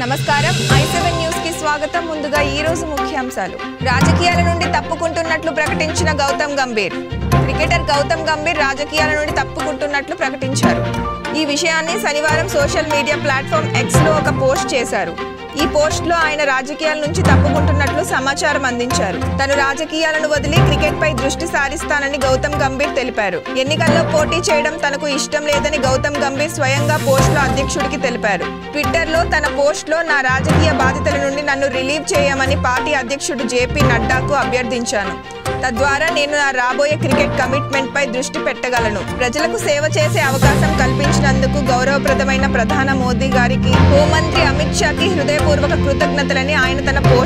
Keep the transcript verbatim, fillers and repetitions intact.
నమస్కారం I seven news కి స్వాగతం ముందుగా ఈ రోజు ముఖ్యాంశాలు రాజకీయాల నుండి తప్పుకుంటున్నట్లు ప్రకటించిన గౌతమ్ గంభీర్ క్రికెటర్ గౌతమ్ గంభీర్ రాజకీయాల నుండి తప్పుకుంటున్నట్లు ప్రకటించారు ఈ విషయాన్ని శనివారం సోషల్ మీడియా ప్లాట్‌ఫామ్ ఎక్స్ లో ఒక పోస్ట్ చేశారు ఈ పోస్ట్ లో ఆయన రాజకీయాల నుంచి తప్పుకుంటున్నట్లు సమాచారం అందించారు తను రాజకీయాలను వదిలి క్రికెట్ పై దృష్టి సారిస్తానని గౌతమ్ గంభీర్ తెలిపారు ఎన్నికల్లో పోటీ చేయడం తనకు ఇష్టం లేదని గౌతమ్ గంభీర్ స్వయంగా పోస్ట్ లో అధ్యక్షుడికి తెలిపారు ట్విట్టర్ లో తన పోస్ట్ లో నా రాజకీయ బాధ్యతల నుండి నన్ను రిలీవ్ చేయమని పార్టీ అధ్యక్షుడు జేపీ నడ్డాకు అభ్యర్థించాను తద్వారా నేను నా రాబోయే క్రికెట్ కమిట్మెంట్ పై దృష్టి పెట్టగలను ప్రజలకు సేవ చేసే అవకాశం కల్పించినందుకు గౌరవప్రదమైన ప్రధాని మోదీ గారికి హోంమంత్రి అమిత్ షాకి హృదయపూర్వక కృతజ్ఞతలని ఆయన తన పోస్ట్